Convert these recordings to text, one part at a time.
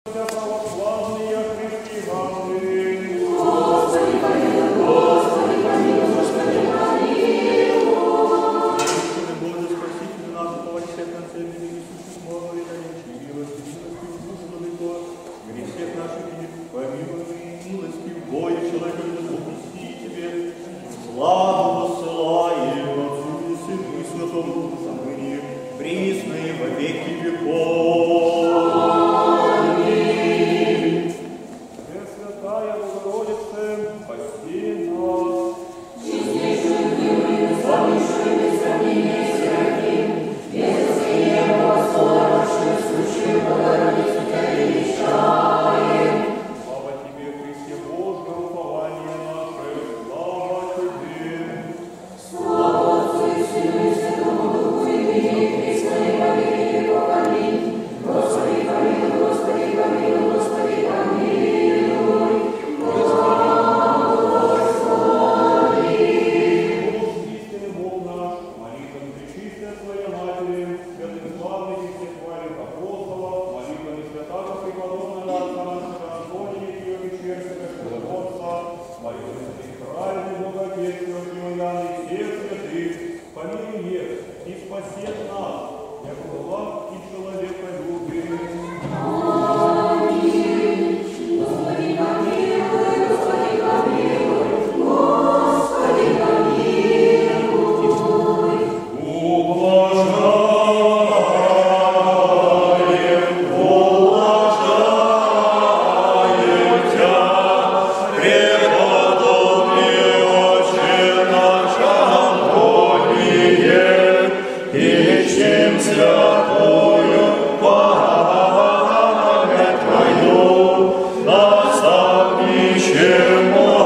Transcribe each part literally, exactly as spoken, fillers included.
Православные христиане. Господи, помилуй, Господи, помилуй, Господи, помилуй. Господи Боже, спаситель наш, поводься в конце мира Иисуса, слава и наличие, милости, милости, Боже, владыко, грех всех наших и помилуй, милости, Боже, человека, допусти тебе, славу посылаем Отцу и Сыну и Святому Духу, ныне, присно и во веки веков. Пресвятая Богородица, спаси нас. Чистейшую, милую, славнейшую, без сравнения Серафим, без искривленного слова нашего случая, Богородицу Тебя величаем. Слава Тебе, Христе Божие, упование наше, слава Тебе. Слава Отцу и Сыну и Святому Духу, и ныне и присно и во веки веков. Аминь. Господи, помилуй, Господи, помилуй, Господи, помилуй. Истинный Бог наш, молитвами пречистая Твоя Матери, святых славных и всех хвалит апостолов, молитвами святого преподобного Отца нашего Антония, ее вечерского чудотворца, молитвами святых праведных Боготечного Иоанна и всех святых, помилуй их и спаси нас, як благ и человеколюбие. Аминь. Господи, помилуй, Господи, помилуй, Господи, помилуй. Ублажаем, ублажаем Тя, преподобный Отче наш Антоний, и чем святую память Твою, наставничем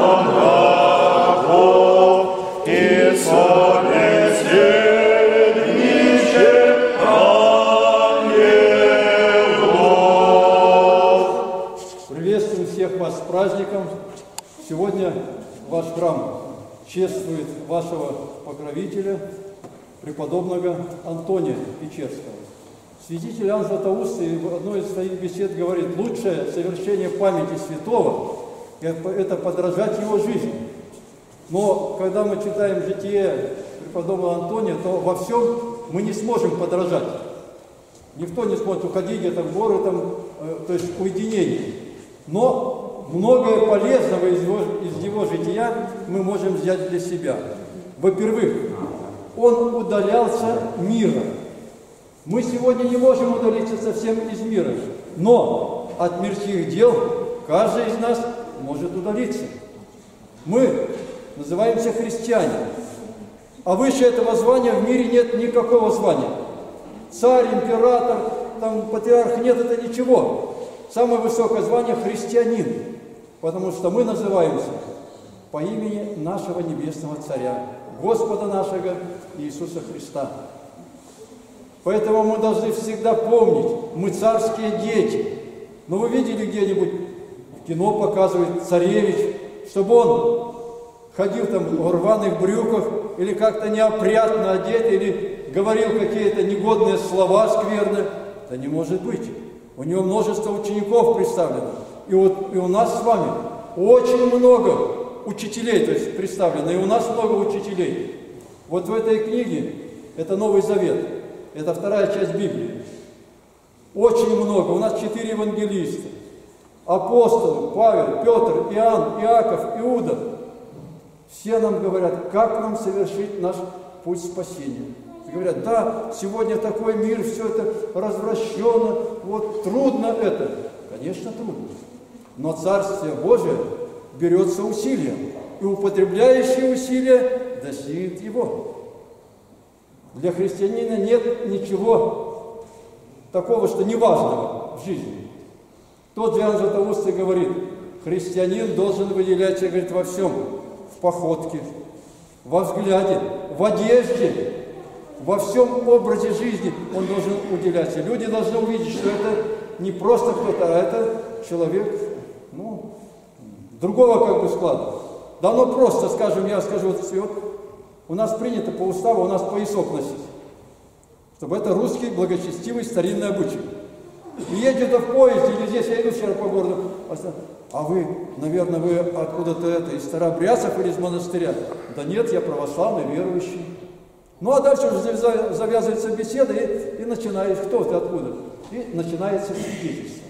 монахов и собеседничем ангелов. Приветствуем всех вас с праздником. Сегодня ваш храм чествует вашего покровителя, преподобного Антония Печерского. Святитель Иоанн Златоуст в одной из своих бесед говорит: лучшее совершение памяти святого – это подражать его жизни. Но когда мы читаем житие преподобного Антония, то во всем мы не сможем подражать. Никто не сможет уходить где-то в горы, там, э, то есть уединение. Но многое полезного из его, из его жития мы можем взять для себя. Во-первых, он удалялся мира. Мы сегодня не можем удалиться совсем из мира, но от мирских дел каждый из нас может удалиться. Мы называемся христиане, а выше этого звания в мире нет никакого звания. Царь, император, там, патриарх, нет, это ничего. Самое высокое звание – христианин, потому что мы называемся по имени нашего небесного Царя, Господа нашего Иисуса Христа. Поэтому мы должны всегда помнить, мы царские дети. Но вы видели где-нибудь, в кино показывает царевич, чтобы он ходил там в рваных брюках или как-то неопрятно одет, или говорил какие-то негодные слова скверные? Да не может быть. У него множество учеников представлено. И вот и у нас с вами очень много учителей, то есть представлено, и у нас много учителей. Вот в этой книге, это Новый Завет, это вторая часть Библии. Очень много. У нас четыре евангелиста. Апостолы, Павел, Петр, Иоанн, Иаков, Иуда. Все нам говорят, как нам совершить наш путь спасения. Говорят, да, сегодня такой мир, все это развращено, вот трудно это. Конечно, трудно. Но Царствие Божие берется усилием, и употребляющий усилия достигнет его. Для христианина нет ничего такого, что неважного в жизни. Тот же Иоанн Златоуст говорит, христианин должен выделяться, говорит, во всем. В походке, во взгляде, в одежде, во всем образе жизни он должен уделяться. Люди должны увидеть, что это не просто кто-то, а это человек, ну, другого как бы склада. Да ну просто, скажем, я скажу, вот, вот у нас принято по уставу, у нас поясок носить, чтобы это русский благочестивый старинный обычай. И едет в поезде, или здесь я иду вчера по городу, а вы, наверное, вы откуда-то это, из Старообрядцев или из монастыря? Да нет, я православный, верующий. Ну, а дальше уже завязывается беседа, и, и начинаешь, кто ты, откуда? И начинается свидетельство.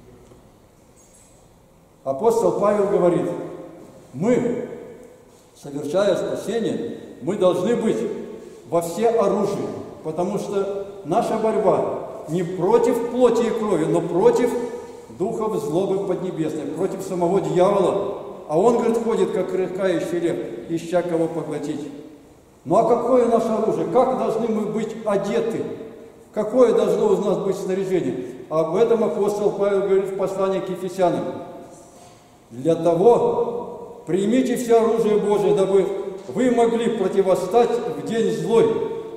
Апостол Павел говорит, мы, совершая спасение, мы должны быть во всеоружии, потому что наша борьба не против плоти и крови, но против духов злобы поднебесной, против самого дьявола. А он, говорит, ходит, как рыкающий лев, ища кого поглотить. Ну а какое наше оружие? Как должны мы быть одеты? Какое должно у нас быть снаряжение? Об этом апостол Павел говорит в послании к Ефесянам. Для того примите все оружие Божие, дабы вы могли противостать в день злой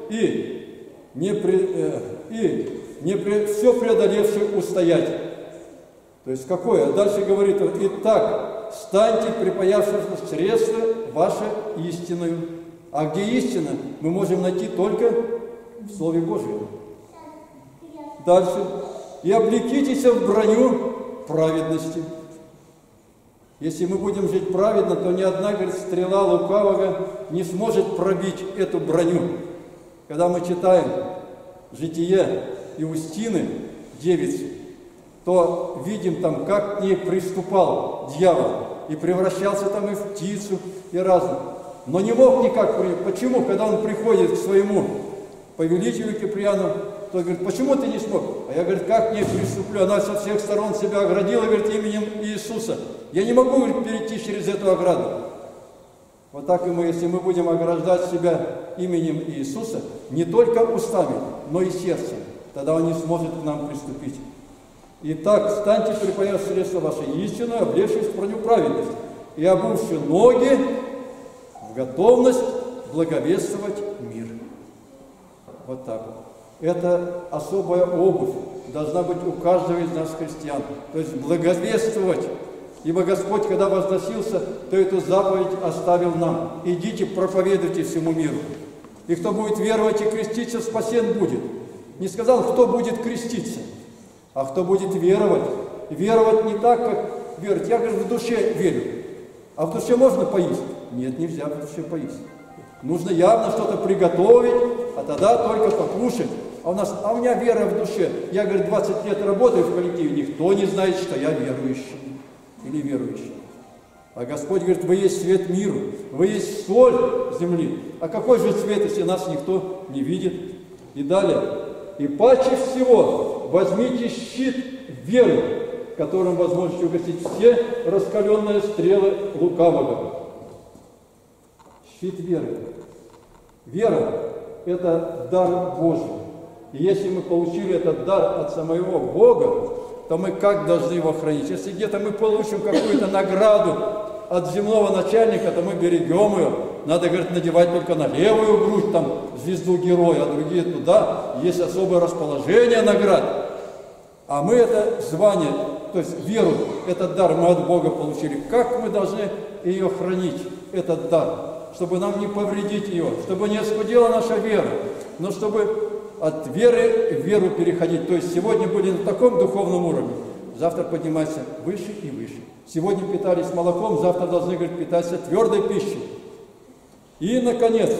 и не, при, э, и не при, все преодолевший устоять. То есть какое? Дальше говорит он, итак, станьте припаявшись средства ваше истинную. А где истина, мы можем найти только в Слове Божьем. Дальше. И облекитесь в броню праведности. Если мы будем жить праведно, то ни одна, говорит, стрела лукавого не сможет пробить эту броню. Когда мы читаем житие Иустины, девицы, то видим там, как к ней приступал дьявол, и превращался там и в птицу, и разное. Но не мог никак принять. Почему? Когда он приходит к своему повелителю Киприану, то говорит, почему ты не смог? А я, говорит, как к ней приступлю? Она со всех сторон себя оградила, говорит, именем Иисуса. Я не могу, говорит, перейти через эту ограду. Вот так и мы, если мы будем ограждать себя именем Иисуса, не только устами, но и сердцем, тогда он не сможет к нам приступить. Итак, станьте припаяв средства вашей истинную, облегшись в броню праведности, и обувши ноги в готовность благовествовать мир. Вот так вот. Это особая обувь должна быть у каждого из нас христиан. То есть благовествовать. Ибо Господь, когда возносился, то эту заповедь оставил нам. Идите, проповедуйте всему миру. И кто будет веровать и креститься, спасен будет. Не сказал, кто будет креститься, а кто будет веровать. Веровать не так, как верить. Я, говорю, в душе верю. А в душе можно поесть? Нет, нельзя в душе поесть. Нужно явно что-то приготовить, а тогда только покушать. А у нас, а у меня вера в душе. Я, говорит, двадцать лет работаю в коллективе, никто не знает, что я верующий или верующий. А Господь говорит, вы есть свет миру, вы есть соль земли. А какой же цвет, если нас никто не видит? И далее. И паче всего возьмите щит веры, которым вы сможете угасить все раскаленные стрелы лукавого. Щит веры. Вера – это дар Божий. И если мы получили этот дар от самого Бога, то мы как должны его хранить? Если где-то мы получим какую-то награду от земного начальника, то мы берегем ее. Надо, говорит, надевать только на левую грудь, там, звезду героя, а другие туда. Есть особое расположение наград. А мы это звание, то есть веру, этот дар мы от Бога получили. Как мы должны ее хранить, этот дар? Чтобы нам не повредить ее, чтобы не оскудела наша вера, но чтобы от веры в веру переходить. То есть сегодня были на таком духовном уровне, завтра подниматься выше и выше. Сегодня питались молоком, завтра должны, говорит, питаться твердой пищей. И, наконец,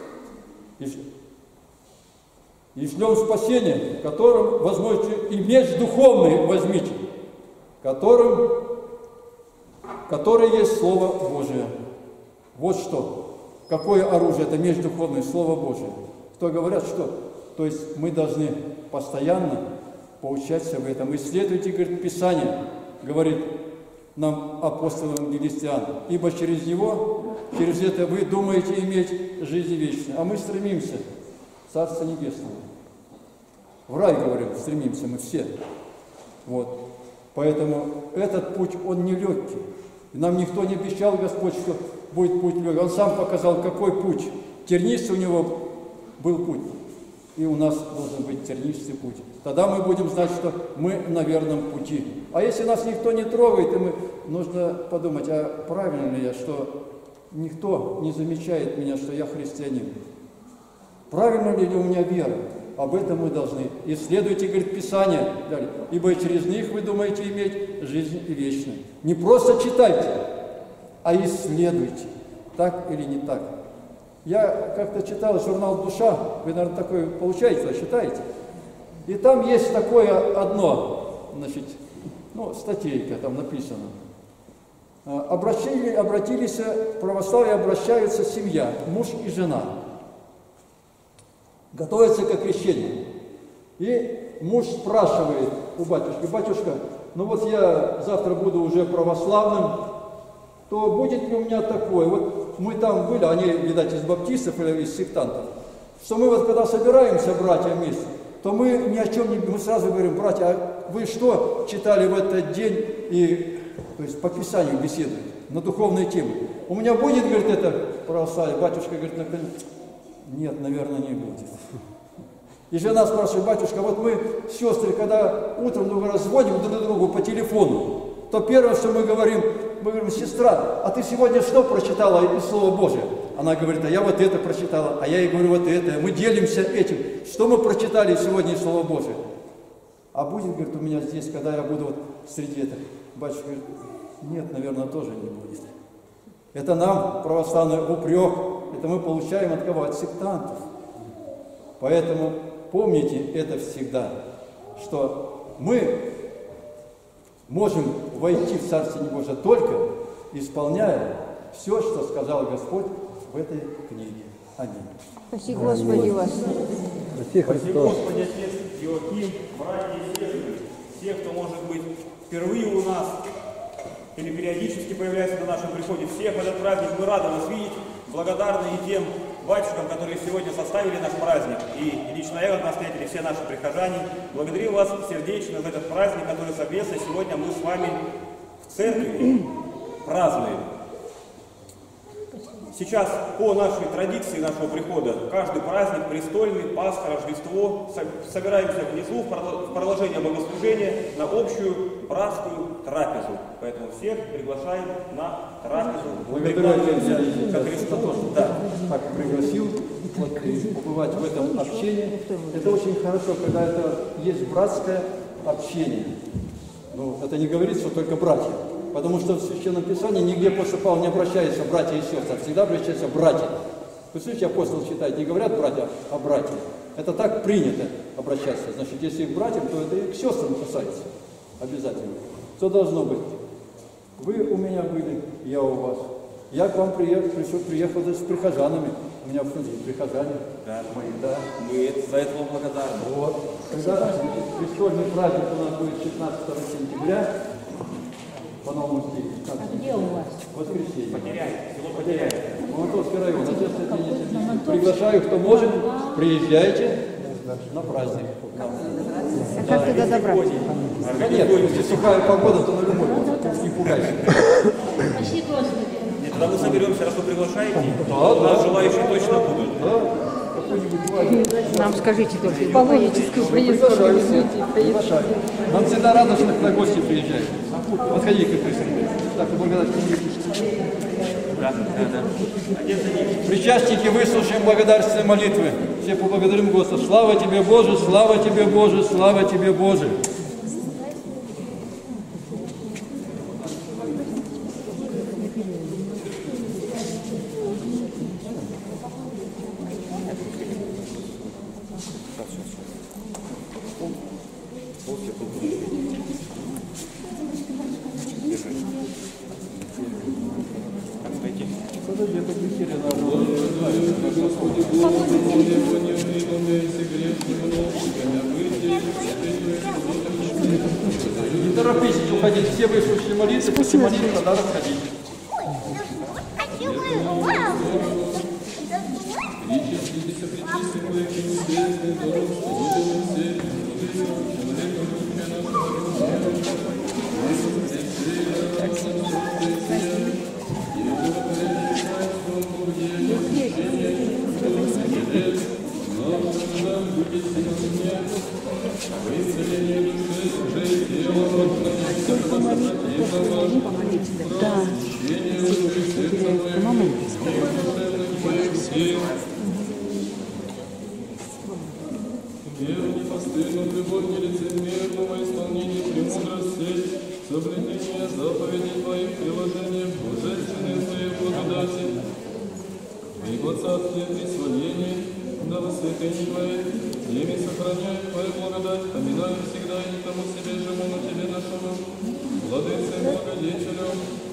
и шлем спасение, которым, возможно, и меч духовный возьмите, которым, который есть Слово Божие. Вот что. Какое оружие? Это меч духовный, Слово Божие. Кто говорят, что? То есть мы должны постоянно поучаться в этом. Исследуйте, говорит, Писание, говорит нам апостол евангелист Иоанн, ибо через него, через это вы думаете иметь жизнь вечную. А мы стремимся в Царство Небесное. В рай, говорим, стремимся мы все. Вот. Поэтому этот путь, он нелегкий. И нам никто не обещал, Господь, что будет путь легкий. Он сам показал, какой путь. Тернистый у него был путь. И у нас должен быть тернистый путь. Тогда мы будем знать, что мы на верном пути. А если нас никто не трогает, и мы, нужно подумать, а правильно ли я, что никто не замечает меня, что я христианин? Правильно ли у меня вера? об этом мы должны. Исследуйте, говорит, Писание, далее, ибо через них вы думаете иметь жизнь вечную. Не просто читайте, а исследуйте, так или не так. Я как-то читал журнал «Душа», вы, наверное, такое получаете, читаете? И там есть такое одно, значит, ну, статейка там написано. Обратили, обратились, в православие обращаются семья, муж и жена. Готовятся к крещению. И муж спрашивает у батюшки: батюшка, ну вот я завтра буду уже православным, то будет ли у меня такое? Вот мы там были, они, видать, из баптистов или из сектантов, что мы вот когда собираемся, братья, вместе, то мы ни о чем не... Мы сразу говорим: братья, а вы что читали в этот день? И, то есть, по Писанию беседуют на духовные темы. У меня будет, говорит, это православие? Батюшка говорит: нет, наверное, не будет. И жена спрашивает: батюшка, вот мы, сестры, когда утром друг раз звоним друг другу по телефону, то первое, что мы говорим, мы говорим: сестра, а ты сегодня что прочитала из Слова Божия? Она говорит: а я вот это прочитала, а я ей говорю вот это. Мы делимся этим. Что мы прочитали сегодня из Слова Божия? А будет, говорит, у меня здесь, когда я буду вот среди этого. Батюшка говорит: нет, наверное, тоже не будет. Это нам, православный, упрек. Это мы получаем от кого? От сектантов. Поэтому помните это всегда, что мы можем войти в Царствие Божие только исполняя все, что сказал Господь в этой книге. Аминь. Спасибо, Господи, вас. Спасибо, Господи, Отец Иоаким, братья и сестры, все, кто, может быть, впервые у нас или периодически появляется на нашем приходе. Всех в этот праздник мы рады вас видеть, благодарны и тем батюшкам, которые сегодня составили наш праздник, и лично я, как настоятель, и все наши прихожане. Благодарю вас сердечно за этот праздник, который совместно сегодня мы с вами в церкви празднуем. Сейчас по нашей традиции нашего прихода, каждый праздник, престольный, Пасха, Рождество, собираемся внизу в продолжение богослужения на общую братскую трапезу. Поэтому всех приглашаем на трапезу. Благодарю тебя ко Христу. Да, так пригласил вот, побывать в этом общении. Это очень хорошо, когда это есть братское общение. Ну, это не говорит, что только братья. Потому что в Священном Писании нигде апостол Павел не обращается братья и сестры, а всегда обращается братья. Вы слышите, апостол читает, не говорят братья, а братья. Это так принято обращаться. Значит, если к братьям, то это и к сестрам касается. Обязательно. Что должно быть? Вы у меня были, я у вас. Я к вам приехал, пришел, приехал с прихожанами. У меня в принципе прихожане. Да, мои, да. Мы за это вам благодарны. Вот. Когда престольный праздник у нас будет шестнадцатого сентября, по новому стилю. А где у вас? Воскресенье. Потеряем, село Потеряем. Мамонтовский район. Отец Сергей. Приглашаю, кто может, приезжайте на праздник. А как туда добраться? Да нет, если сухая погода, то на любой год. Не пугайся. Спасибо, Господи. Нет, тогда мы соберемся, раз вы приглашаете. Да, у нас да. желающие точно будут. Да, какой-нибудь праздник. Нам скажите только, экологическую Приглашаю всех. Приглашаю. Нам всегда радостно, когда гости приезжают. Подходи к присутствию. Так, благодать. Да, да, да. Отец Даниил. Причастники, выслушаем благодарственные молитвы. Все поблагодарим Господа. Слава тебе, Боже, слава тебе, Боже, слава тебе, Боже. Не торопитесь уходить, все выслушали молитвы, после молитвы тогда расходить. Да. любовь нелицемерного исполнения премудрости, соблюдение заповедей Твоих, приложение божественной Твоей благодати, Твоего царствия присвоения, да во святыне Твоей, ими сохраняет Твою благодать, поминаю всегда и никому себе живому Тебе нашему, владыце и благодетелю.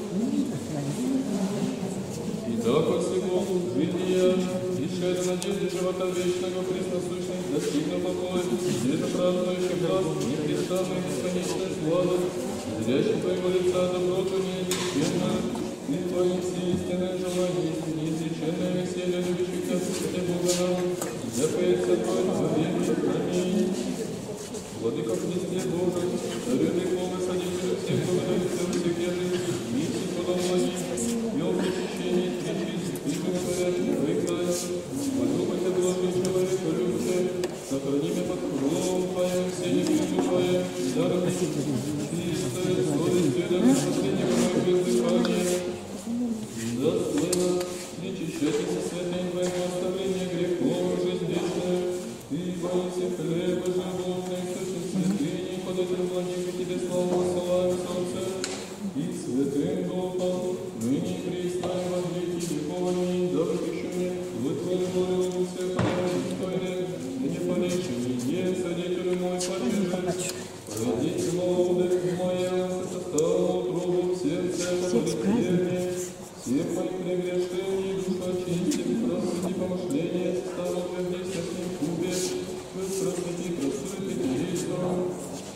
И так от всего жития, ища до надежды живота вечного, пресносущных, достигну покоя, где же празднующих глаз, непрестанной бесконечной славы, зрящих Твоего лица доброту неизреченную, и Твоим всеистинное желание, неизреченное веселье любящих Тебя, Христе Бога нам, яко Твой творение. Аминь. Владыка Христе Бога, царю веков и садителю всех благодарителей всех язык, миссии подоблаги, и о причащении тричи, и говорящих векай, подумайте блажи человека любце, сохрани меня под крылом Твоим, все небесу Твоим, дарами, чистою совестью, да без последнего моего издыхания, достойно причащайтесь святым Твоим оставлением грехов, жизнь вечную, и боимся хлеба животных, сущих святыни, податель владыка Тебе славу посылаем солнце, и святым Духом, ныне присно и во веки веков. Аминь. Да пропищу мне, вы Твою волю всех достойных, и не полечение, садителю мой поддержи. Пройдите молодых моя, состав утробу в сердце, полетельне, всех моих прегрешений, душа очисти, просвети помышления, состав утверди в сердцем кубе, просвети, просвети, Христом.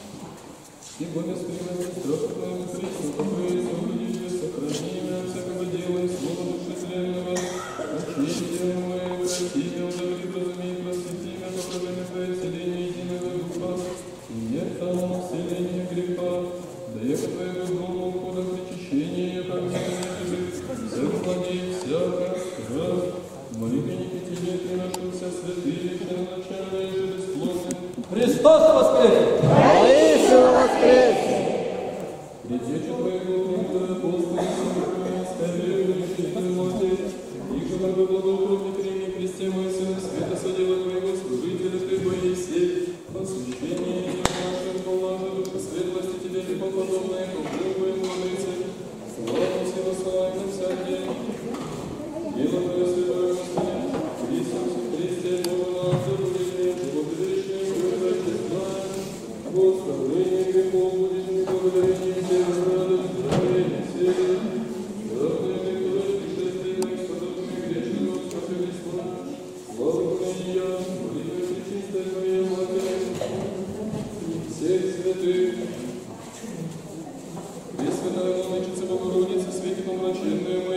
Ибо беспримерный страх Твоему Христу, покрой соблюдите, сохрани меня всякого дела и слова души тленного, очисти мои, прости меня, удовлетвори, разумей, просвети меня, покажи мне Твое вселение единого Духа, и нет там вселения греха, да яко Твоего дома ухода причащения, как всякий язык, всяк владей, всяко, раз, молитвенники Тебе приношуся, святые, первоначальные же бесплодные. Христос воскрес! Воистину воскрес! Предтеча Твоего премудрого Господи, Сохрани, скорбевший Ты Матерь, и как бы благоугодный прими Христе мой Сын, света содела Твоего служителя Ты Моисей, посвящение Тебе нашим положи, духа светлости Тебе не поподобное, как Богу и Владыце, славу все восславим на всякий день. Дело Твое святое, Господи, Христос, Христе, Бога нам, забудешь, благодаришь, благодаришь, знаем, Господи, грехов будешь не благодарение всех, радость, благодарение всех, равные векторы, пришествия моих подобными грешным, Господи Христу, славу Твоей я, молитвы пречистой Твоей Матери, всех святых, Пресвятая Владычица Богородица, свети помраченную